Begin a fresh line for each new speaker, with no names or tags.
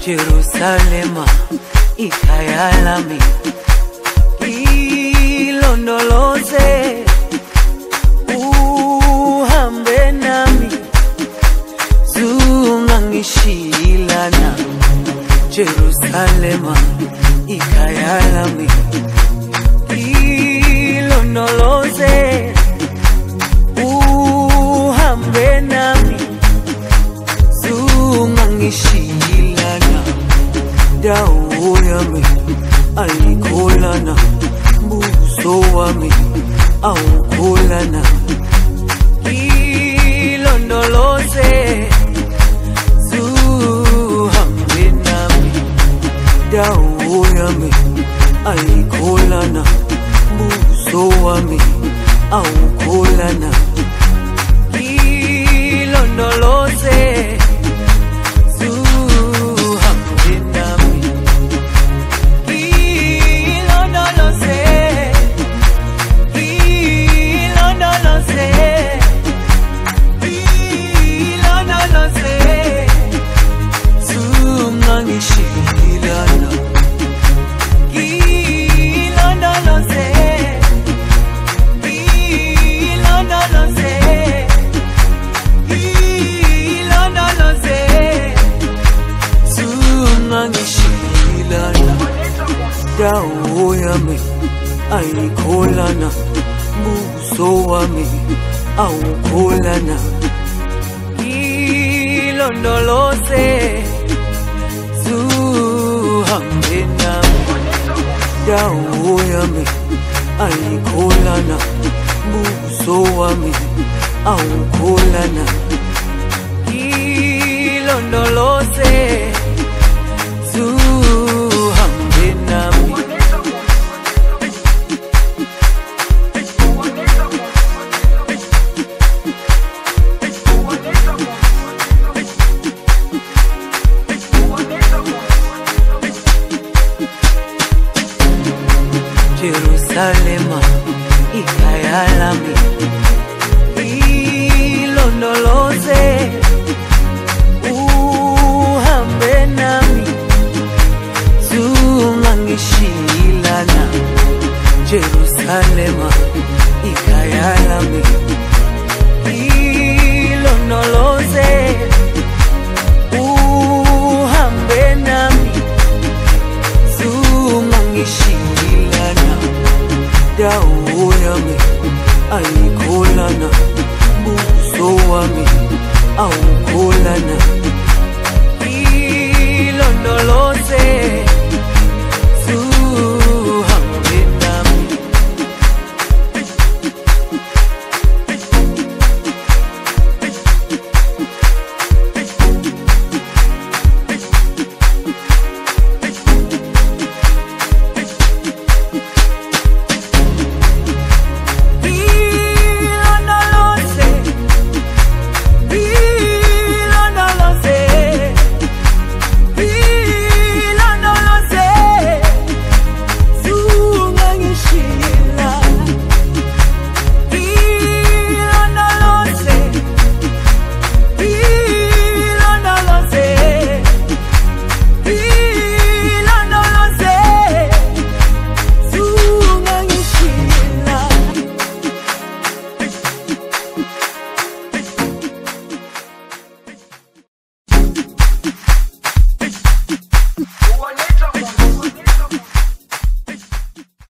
Jerusalema ikhaya lami, ilondoloze uhambe nami, zungangishilana. Jerusalema ikhaya lami, ilondoloze uhambe nami, zungangishilana. Dawo yami ayikholana, buso wami awukholana. Ilondoloze zuhambe nami, dawo yami ayikholana, buso wami awukholana. Ilondoloze dawo yami ayikholana, buso wami awukholana. Ilondoloze zuhambe nami, dawo yami ayikholana, buso wami awukholana. Ilondoloze zuhambe nami. Jerusalema ikhaya lami, ilondoloze uhambe nami, zungangishilana. Jerusalema ikhaya lami, ilondoloze uhambe nami, zungangishilana. Dawo yami ayikholana, buso wami awukholana.